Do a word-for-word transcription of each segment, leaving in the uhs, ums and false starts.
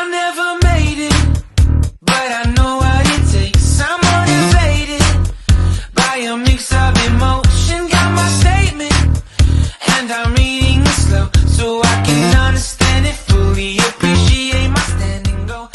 I never made it, but I know what it takes. I'm motivated by a mix of emotion. Got my statement, and I'm reading it slow, so I can understand it fully. Appreciate my standing go.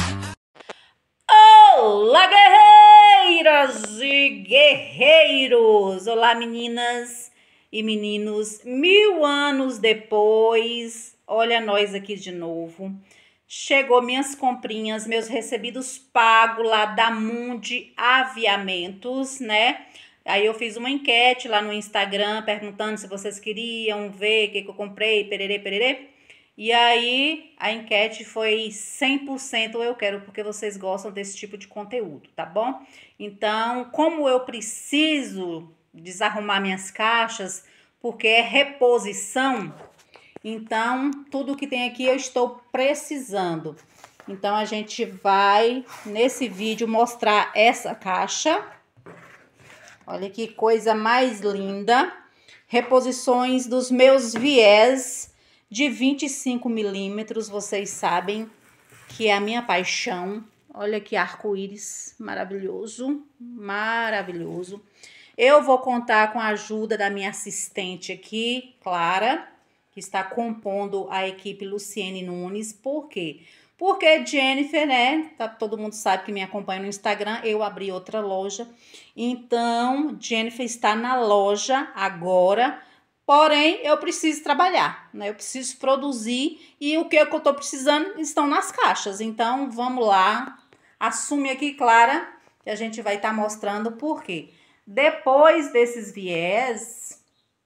Olá, guerreiras e guerreiros! Olá, meninas e meninos, mil anos depois, olha nós aqui de novo. Chegou minhas comprinhas, meus recebidos pagos lá da Mundi Aviamentos, né? Aí eu fiz uma enquete lá no Instagram, perguntando se vocês queriam ver o que, que eu comprei, pererê, pererê. E aí a enquete foi cem por cento eu quero, porque vocês gostam desse tipo de conteúdo, tá bom? Então, como eu preciso desarrumar minhas caixas, porque é reposição, então tudo que tem aqui eu estou precisando. Então a gente vai nesse vídeo mostrar essa caixa. Olha que coisa mais linda. Reposições dos meus viés de vinte e cinco milímetros, vocês sabem que é a minha paixão. Olha que arco-íris maravilhoso, maravilhoso. Eu vou contar com a ajuda da minha assistente aqui, Clara, que está compondo a equipe Luciene Nunes. Por quê? Porque Jennifer, né, tá, todo mundo sabe que me acompanha no Instagram, eu abri outra loja. Então, Jennifer está na loja agora, porém, eu preciso trabalhar, né? Eu preciso produzir e o que eu tô precisando estão nas caixas. Então, vamos lá. Assume aqui, Clara, que a gente vai estar tá mostrando por quê. Depois desses viés,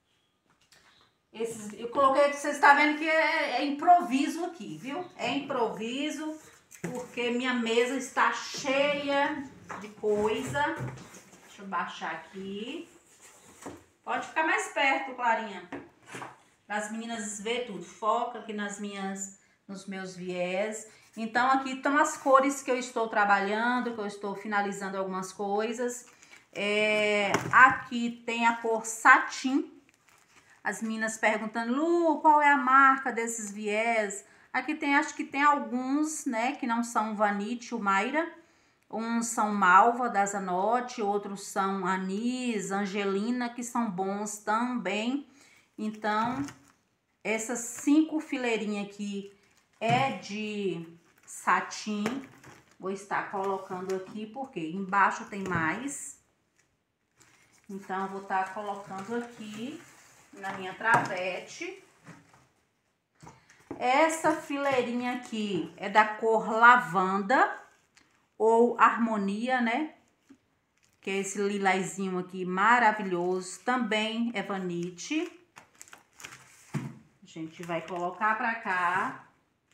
esses, eu coloquei, você está vendo que é, é improviso aqui, viu? É improviso, porque minha mesa está cheia de coisa. Deixa eu baixar aqui. Pode ficar mais perto, Clarinha. Para as meninas ver tudo. Foca aqui nas minhas, nos meus viés. Então, aqui estão as cores que eu estou trabalhando, que eu estou finalizando algumas coisas. É, aqui tem a cor satin. As meninas perguntando, Lu, qual é a marca desses viés? Aqui tem, acho que tem alguns, né, que não são Vanite, o Mayra. Uns são Malva, da Zanotti, outros são Anis, Angelina, que são bons também. Então, essas cinco fileirinhas aqui é de satim. Vou estar colocando aqui, porque embaixo tem mais. Então, vou estar colocando aqui na minha travete. Essa fileirinha aqui é da cor lavanda ou harmonia, né? Que é esse lilazinho aqui maravilhoso. Também é Vanite. A gente vai colocar pra cá.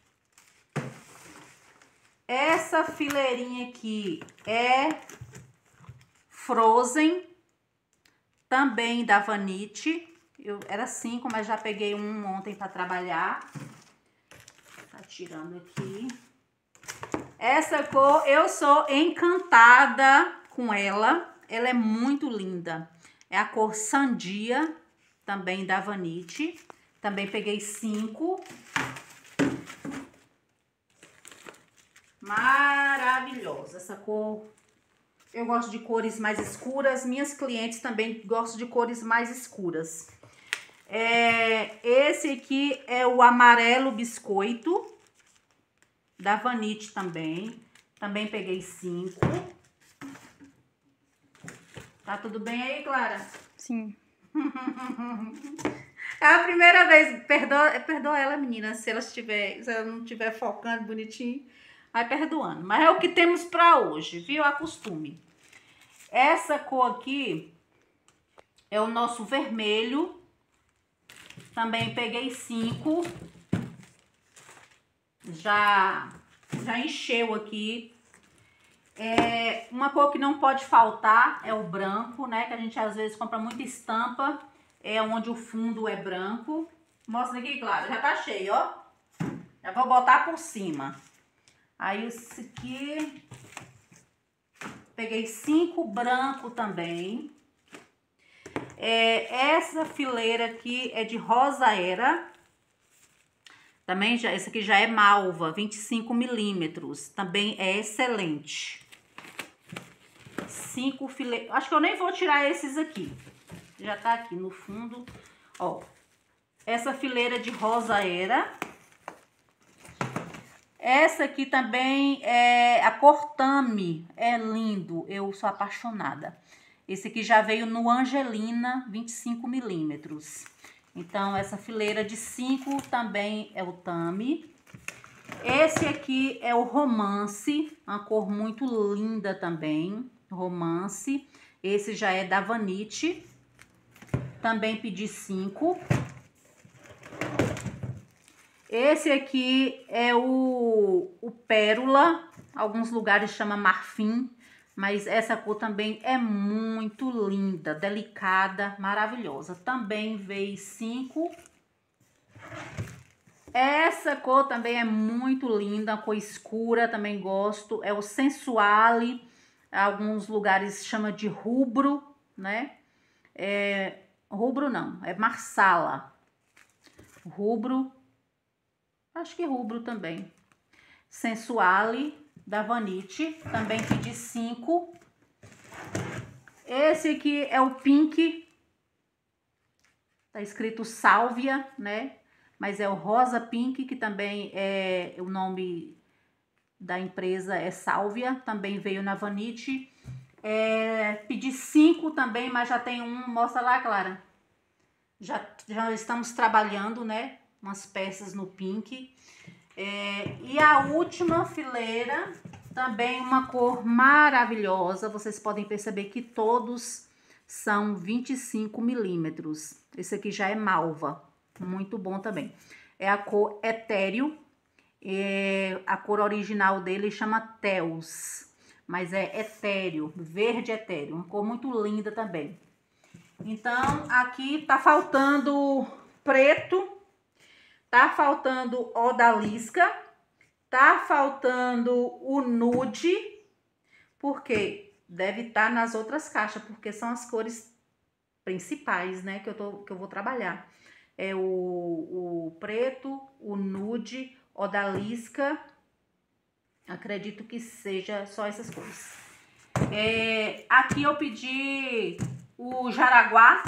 Essa fileirinha aqui é Frozen. Também da Vanite. Eu, era cinco, mas já peguei um ontem para trabalhar. Tá tirando aqui. Essa cor, eu sou encantada com ela. Ela é muito linda. É a cor Sandia, também da Vanite. Também peguei cinco. Maravilhosa. Essa cor, eu gosto de cores mais escuras. Minhas clientes também gostam de cores mais escuras. É, esse aqui é o amarelo biscoito, da Vanite também. Também peguei cinco. Tá tudo bem aí, Clara? Sim. É a primeira vez. Perdoa, perdoa ela, menina, se ela, estiver, se ela não estiver focando bonitinho. Vai perdoando. Mas é o que temos pra hoje, viu? Acostume. Essa cor aqui é o nosso vermelho. Também peguei cinco. Já, já encheu aqui. É, uma cor que não pode faltar é o branco, né? Que a gente às vezes compra muita estampa. É onde o fundo é branco. Mostra aqui, claro. Já tá cheio, ó. Já vou botar por cima. Aí esse aqui. Peguei cinco branco também. É, essa fileira aqui é de rosa era. Também já, esse aqui já é malva, vinte e cinco milímetros. Também é excelente. Cinco filetes. Acho que eu nem vou tirar esses aqui. Já tá aqui no fundo. Ó, essa fileira de rosa era. Essa aqui também é a Cortame. É lindo. Eu sou apaixonada. Esse aqui já veio no Angelina, vinte e cinco milímetros. Então, essa fileira de cinco também é o Tami. Esse aqui é o Romance, uma cor muito linda também, Romance. Esse já é da Vanity, também pedi cinco. Esse aqui é o, o Pérola, alguns lugares chama Marfim. Mas essa cor também é muito linda, delicada, maravilhosa. Também veio cinco. Essa cor também é muito linda, cor escura, também gosto. É o Sensuale, alguns lugares chama de rubro, né? É, rubro não, é Marsala. Rubro, acho que rubro também. Sensuale, da Vanity, também pedi cinco. Esse aqui é o Pink, tá escrito Sálvia, né? Mas é o Rosa Pink, que também é o nome da empresa, é Sálvia, também veio na Vanity. É, pedi cinco também, mas já tem um, mostra lá, Clara. Já, já estamos trabalhando, né? Umas peças no Pink. É, e a última fileira, também uma cor maravilhosa. Vocês podem perceber que todos são vinte e cinco milímetros. Esse aqui já é malva, muito bom também. É a cor etéreo. É, a cor original dele chama Teus, mas é etéreo, verde etéreo. Uma cor muito linda também. Então, aqui tá faltando preto. Tá faltando odalisca, tá faltando o nude, porque deve estar nas outras caixas, porque são as cores principais, né, que eu, tô, que eu vou trabalhar. É o, o preto, o nude, odalisca, acredito que seja só essas cores. É, aqui eu pedi o Jaraguá.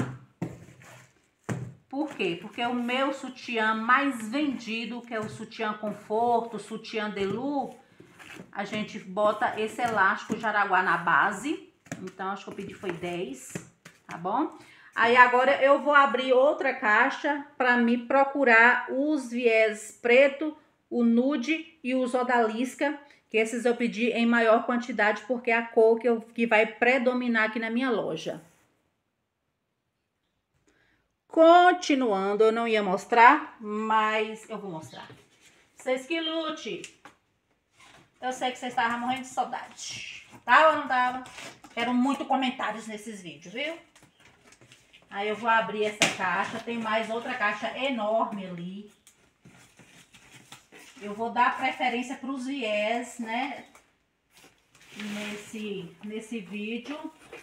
Por quê? Porque o meu sutiã mais vendido, que é o sutiã conforto, sutiã delu, a gente bota esse elástico Jaraguá na base. Então, acho que eu pedi foi dez, tá bom? Aí, agora eu vou abrir outra caixa para me procurar os viés preto, o nude e os odalisca, que esses eu pedi em maior quantidade, porque é a cor que, eu, que vai predominar aqui na minha loja. Continuando, eu não ia mostrar, mas eu vou mostrar. Vocês que lute. Eu sei que vocês estavam morrendo de saudade. Tava ou não tava? Quero muito comentários nesses vídeos, viu? Aí eu vou abrir essa caixa. Tem mais outra caixa enorme ali. Eu vou dar preferência para os viés, né? Nesse, nesse vídeo.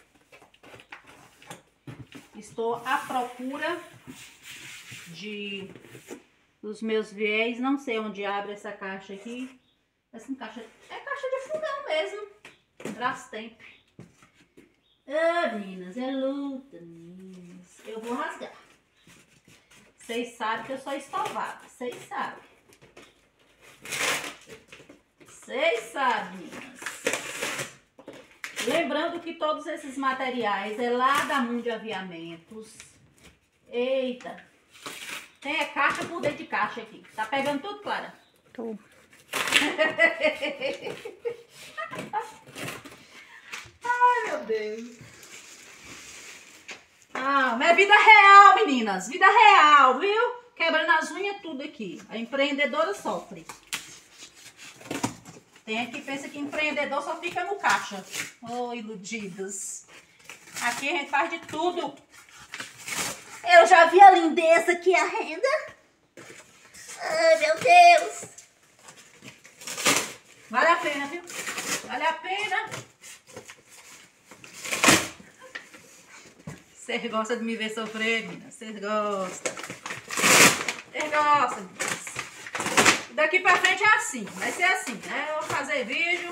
Estou à procura de dos meus viés. Não sei onde abre essa caixa aqui. Essa caixa é caixa de fogão mesmo. Brastemp. Ah, meninas, é luta, meninas. Eu vou rasgar. Vocês sabem que eu sou estovada. Vocês sabem. Vocês sabem, meninas. Lembrando que todos esses materiais é lá da Mundo Aviamentos. Eita. Tem a caixa por dentro de caixa aqui. Tá pegando tudo, Clara? Tô. Ai, meu Deus. Ah, mas é vida real, meninas. Vida real, viu? Quebrando as unhas tudo aqui. A empreendedora sofre. Tem aqui, pensa que empreendedor só fica no caixa. Oh, iludidos. Aqui a gente faz de tudo. Eu já vi a lindeza que é a renda. Ai, meu Deus. Vale a pena, viu? Vale a pena. Vocês gostam de me ver sofrer, meninas? Vocês gostam. Vocês gostam, meninas. daqui pra frente é assim, vai ser assim, né? Eu vou fazer vídeo.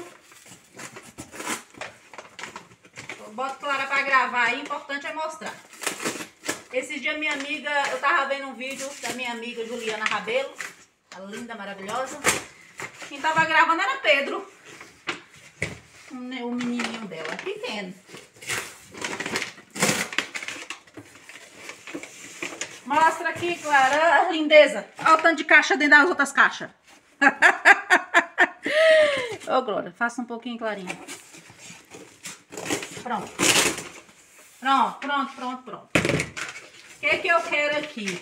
Eu boto Clara pra gravar aí, o importante é mostrar. Esse dia minha amiga, eu tava vendo um vídeo da minha amiga Juliana Rabelo, a linda, maravilhosa. Quem tava gravando era Pedro, o menininho dela, pequeno. Mostra aqui, Clara, a lindeza. Olha o tanto de caixa dentro das outras caixas. Ô, Glória, faça um pouquinho, Clarinha. Pronto. Pronto, pronto, pronto, pronto. O que que eu quero aqui?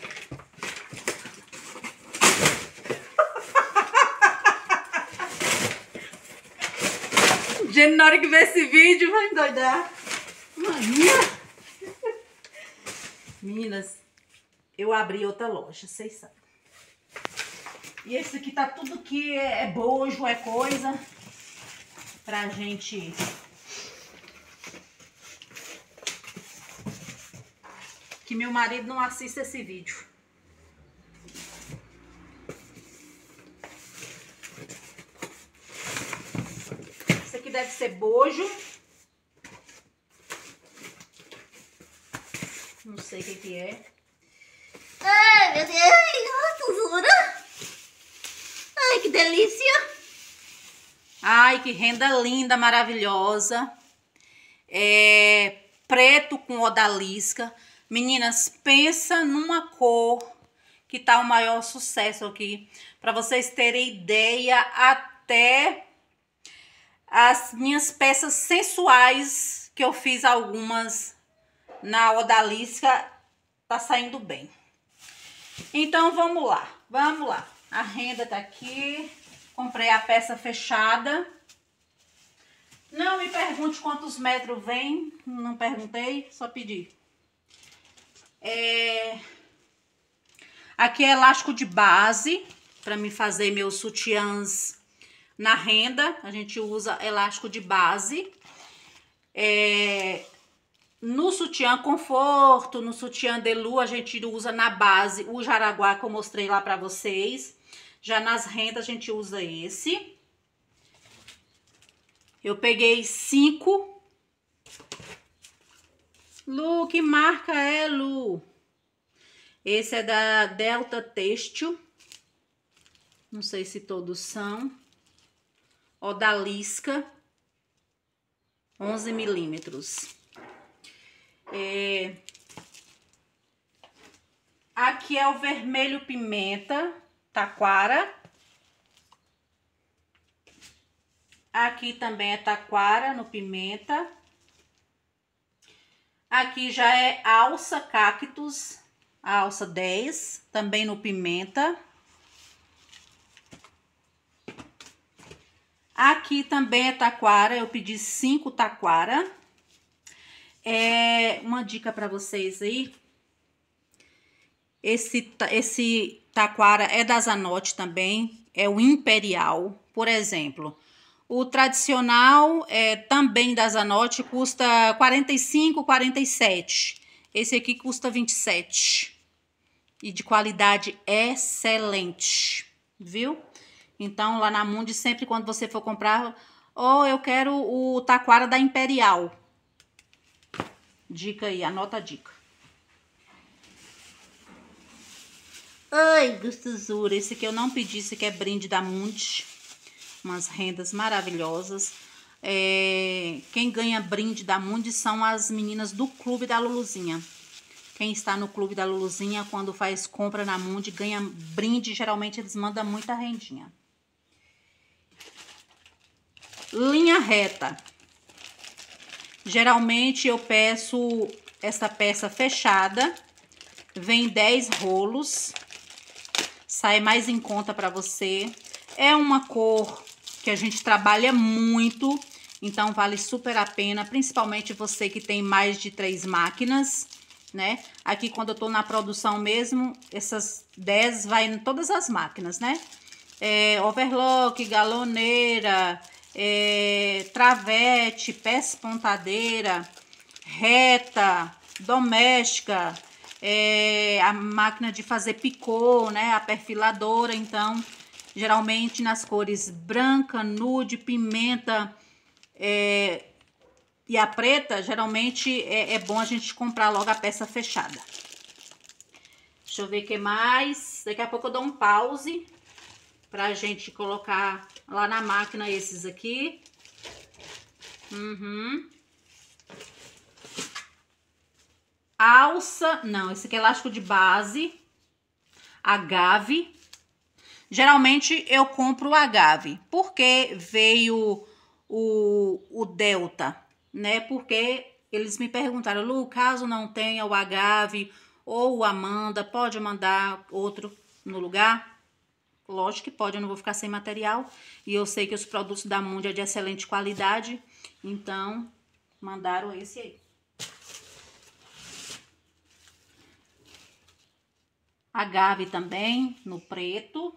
Gente, na hora que ver esse vídeo, vai endoidar. Mania. Meninas, eu abri outra loja, vocês sabem. E esse aqui tá tudo que é bojo, é coisa pra gente que meu marido não assista esse vídeo. Esse aqui deve ser bojo. Não sei o que que é. Ai, meu Deus, ai, tesoura. Ai, que delícia. Ai, que renda linda, maravilhosa. É preto com odalisca. Meninas, pensa numa cor que tá o maior sucesso aqui. Para vocês terem ideia, até as minhas peças sensuais, que eu fiz algumas na odalisca, tá saindo bem. Então, vamos lá, vamos lá. A renda tá aqui. Comprei a peça fechada. Não me pergunte quantos metros vem. Não perguntei, só pedi. É... Aqui é elástico de base, para me fazer meus sutiãs na renda. A gente usa elástico de base. É... No sutiã conforto, no sutiã delu, a gente usa na base o jaraguá que eu mostrei lá para vocês. Já nas rendas a gente usa esse. Eu peguei cinco. Lu, que marca é, Lu? Esse é da Delta Têxtil. Não sei se todos são. Odalisca. onze milímetros. É... Aqui é o vermelho pimenta, taquara. Aqui também é taquara no pimenta. Aqui já é alça cactus, a alça dez, também no pimenta. Aqui também é taquara, eu pedi cinco taquara. É uma dica para vocês aí. Esse, esse taquara é da Zanotti também, é o Imperial, por exemplo. O tradicional é também da Zanotti, custa quarenta e cinco, quarenta e sete. Esse aqui custa vinte e sete. E de qualidade excelente, viu? Então, lá na Mundi, sempre quando você for comprar, oh, eu quero o taquara da Imperial. Dica aí, anota a dica. Ai, gostosura. Esse aqui eu não pedi, esse aqui é brinde da Mundi. Umas rendas maravilhosas. É, quem ganha brinde da Mundi são as meninas do Clube da Luluzinha. Quem está no Clube da Luluzinha, quando faz compra na Mundi, ganha brinde. Geralmente eles mandam muita rendinha. Linha reta. Geralmente eu peço essa peça fechada. Vem dez rolos. Sai mais em conta para você. É uma cor que a gente trabalha muito, então vale super a pena, principalmente você que tem mais de três máquinas, né? Aqui quando eu tô na produção mesmo, essas dez vai em todas as máquinas, né? É, overlock, galoneira, é, travete, peça pontadeira, reta, doméstica, é, a máquina de fazer picô, né? A perfiladora, então... geralmente nas cores branca, nude, pimenta é, e a preta, geralmente é, é bom a gente comprar logo a peça fechada. Deixa eu ver o que mais. Daqui a pouco eu dou um pause pra gente colocar lá na máquina esses aqui. Uhum. Alça, não, esse aqui é elástico de base, agave. Geralmente eu compro o agave, porque veio o, o delta, né? Porque eles me perguntaram, Lu, caso não tenha o agave ou o Amanda, pode mandar outro no lugar? Lógico que pode, eu não vou ficar sem material. E eu sei que os produtos da Mundi é de excelente qualidade, então mandaram esse aí. Agave também, no preto.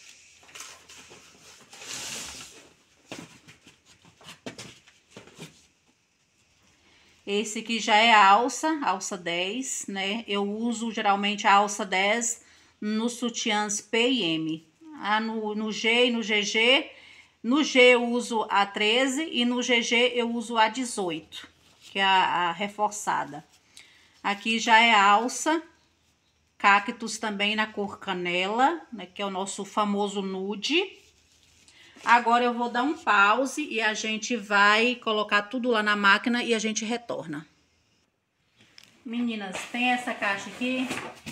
Esse aqui já é a alça, alça dez, né? Eu uso geralmente a alça dez nos sutiãs P e M. Ah, no, no G e no G G. No G eu uso a treze e no G G eu uso a dezoito, que é a, a reforçada. Aqui já é a alça. Cactus também na cor canela, né, que é o nosso famoso nude. Agora eu vou dar um pause e a gente vai colocar tudo lá na máquina e a gente retorna. Meninas, tem essa caixa aqui.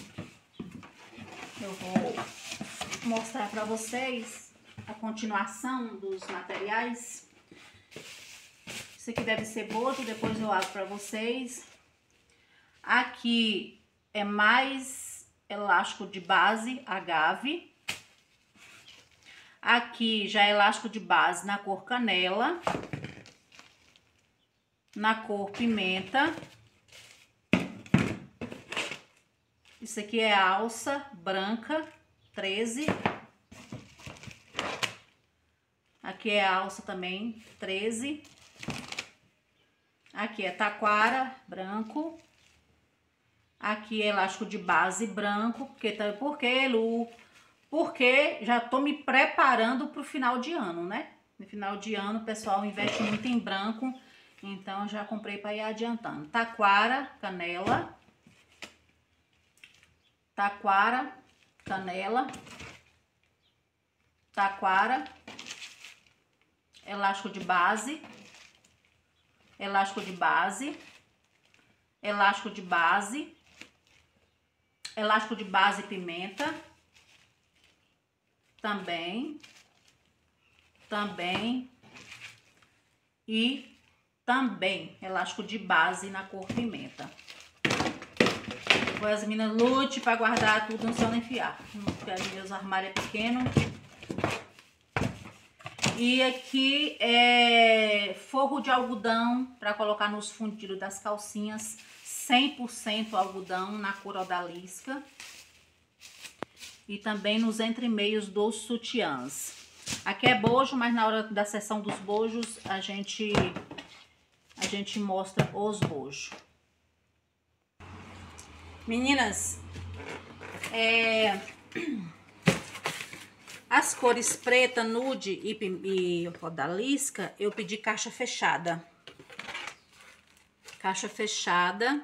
Eu vou mostrar para vocês a continuação dos materiais. Isso aqui deve ser bojo, depois eu abro para vocês. Aqui é mais elástico de base, agave. Aqui já é elástico de base na cor canela. Na cor pimenta. Isso aqui é alça branca, treze. Aqui é alça também, treze. Aqui é taquara, branco. Aqui é elástico de base branco, porque, por quê, Lu? Porque já tô me preparando pro final de ano, né? No final de ano o pessoal investe muito em branco, então já comprei para ir adiantando. Taquara, canela. Taquara, canela. Taquara. Elástico de base. Elástico de base. Elástico de base. Elástico de base pimenta. Também. Também. E também elástico de base na cor pimenta. Depois as meninas lute para guardar tudo no seu enfiar. Porque os meus armários é pequeno. E aqui é forro de algodão para colocar nos fundidos das calcinhas. cem por cento algodão na cor odalisca. E também nos entremeios dos sutiãs. Aqui é bojo, mas na hora da sessão dos bojos a gente, a gente mostra os bojos. Meninas, é, as cores preta, nude e, e odalisca eu pedi caixa fechada. Caixa fechada.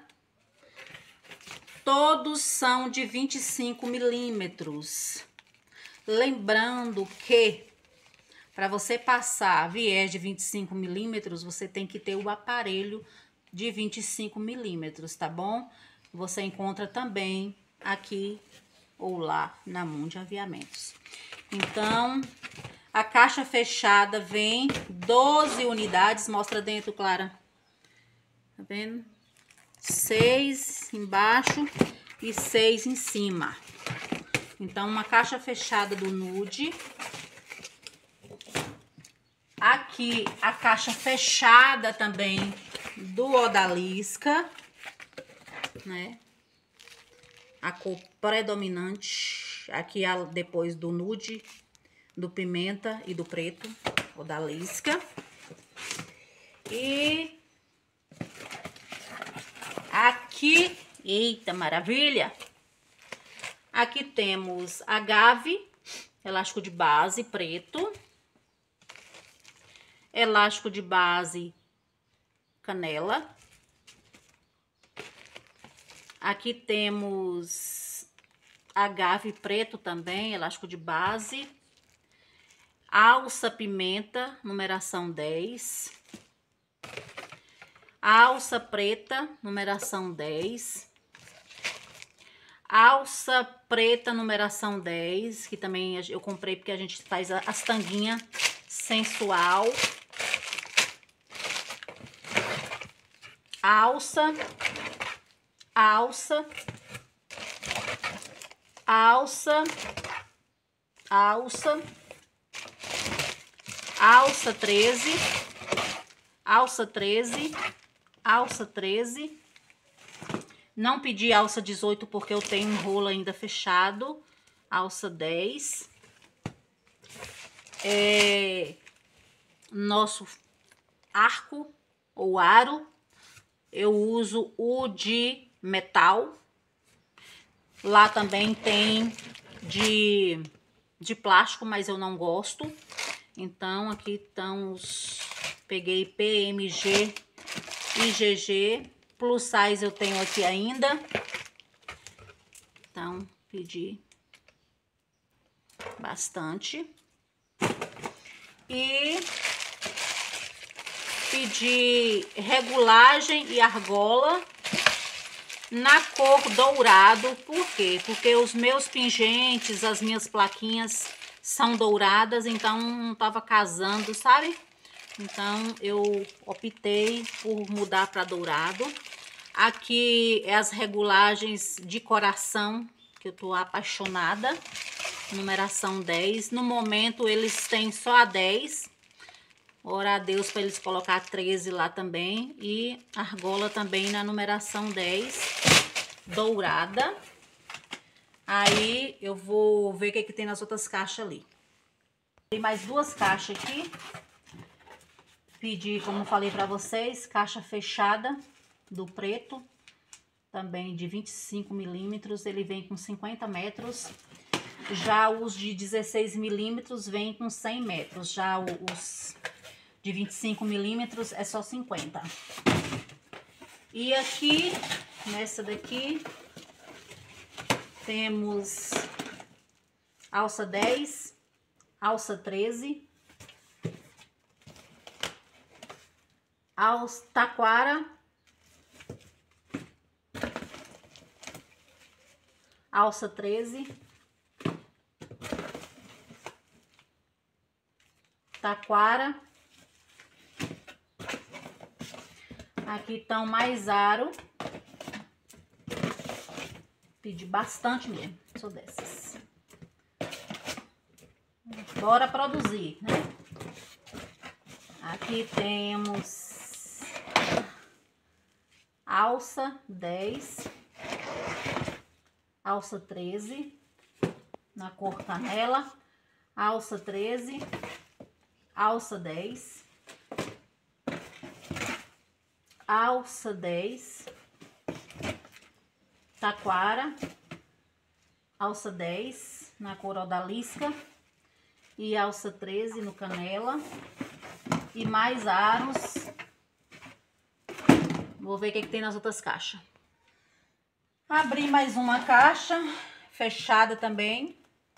Todos são de vinte e cinco milímetros. Lembrando que para você passar viés de vinte e cinco milímetros, você tem que ter o aparelho de vinte e cinco milímetros, tá bom? Você encontra também aqui ou lá na Mundi Aviamentos. Então, a caixa fechada vem doze unidades. Mostra dentro, Clara. Tá vendo? Seis embaixo e seis em cima. Então, uma caixa fechada do nude. Aqui, a caixa fechada também do odalisca, né? A cor predominante. Aqui, depois do nude, do pimenta e do preto, odalisca. E aqui, eita maravilha! Aqui temos agave, elástico de base preto, elástico de base canela. Aqui temos agave preto também, elástico de base. Alça pimenta, numeração dez. Alça preta, numeração dez. Alça preta, numeração dez, que também eu comprei porque a gente faz as tanguinhas sensual. Alça, alça, alça, alça, alça treze, alça treze, alça treze. Não pedi alça dezoito porque eu tenho um rolo ainda fechado. Alça dez. É, nosso arco ou aro, eu uso o de metal. Lá também tem de, de plástico, mas eu não gosto. Então, aqui estão os... Peguei P M G e G G. Plus size eu tenho aqui ainda. Então, pedi bastante. E pedi regulagem e argola na cor dourado. Por quê? Porque os meus pingentes, as minhas plaquinhas são douradas, então não tava casando, sabe? Então eu optei por mudar para dourado. Aqui é as regulagens de coração, que eu tô apaixonada. Numeração dez. No momento eles têm só a dez. Ora a Deus para eles colocar a treze lá também. E argola também na numeração dez. Dourada. Aí eu vou ver o que, que tem nas outras caixas ali. Tem mais duas caixas aqui. Pedi, como falei para vocês, caixa fechada do preto. Também de vinte e cinco milímetros. Ele vem com cinquenta metros. Já os de dezesseis milímetros vem com cem metros. Já os de vinte e cinco milímetros é só cinquenta. E aqui, nessa daqui, temos alça dez, alça treze, alça taquara, alça treze, taquara. Aqui estão mais aro. Pedi bastante mesmo, sou dessas. Bora produzir, né? Aqui temos alça dez, alça treze, na cor canela, alça treze, alça dez, alça dez, taquara, alça dez na cor odalisca e alça treze no canela e mais aros. Vou ver o que, que tem nas outras caixas. Abri mais uma caixa fechada também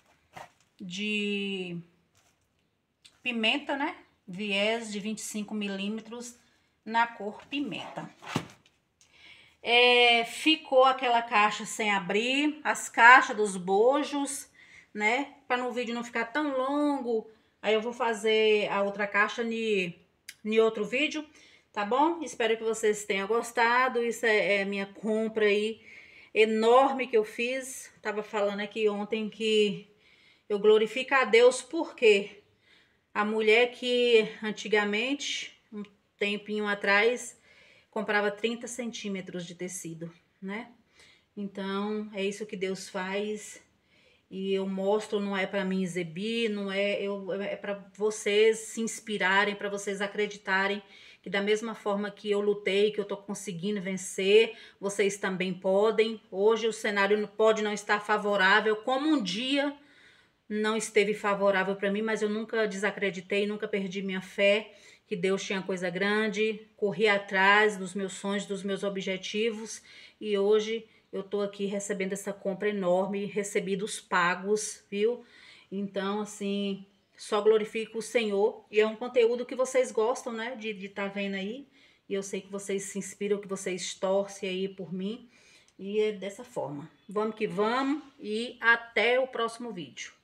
de pimenta, né? Viés de vinte e cinco milímetros na cor pimenta. É, ficou aquela caixa sem abrir, as caixas dos bojos, né? Para no vídeo não ficar tão longo, aí eu vou fazer a outra caixa em outro vídeo, tá bom? Espero que vocês tenham gostado. Isso é, é a minha compra aí enorme que eu fiz. Tava falando aqui ontem que eu glorifico a Deus porque a mulher que antigamente, um tempinho atrás, comprava trinta centímetros de tecido, né? Então, é isso que Deus faz. E eu mostro, não é para mim exibir, não é, eu, é para vocês se inspirarem, para vocês acreditarem que da mesma forma que eu lutei, que eu tô conseguindo vencer, vocês também podem. Hoje o cenário pode não estar favorável, como um dia não esteve favorável para mim, mas eu nunca desacreditei, nunca perdi minha fé, que Deus tinha coisa grande, corri atrás dos meus sonhos, dos meus objetivos, e hoje eu tô aqui recebendo essa compra enorme, recebidos pagos, viu? Então, assim, só glorifico o Senhor, e é um conteúdo que vocês gostam, né, de estar vendo aí, e eu sei que vocês se inspiram, que vocês torcem aí por mim, e é dessa forma. Vamos que vamos, e até o próximo vídeo.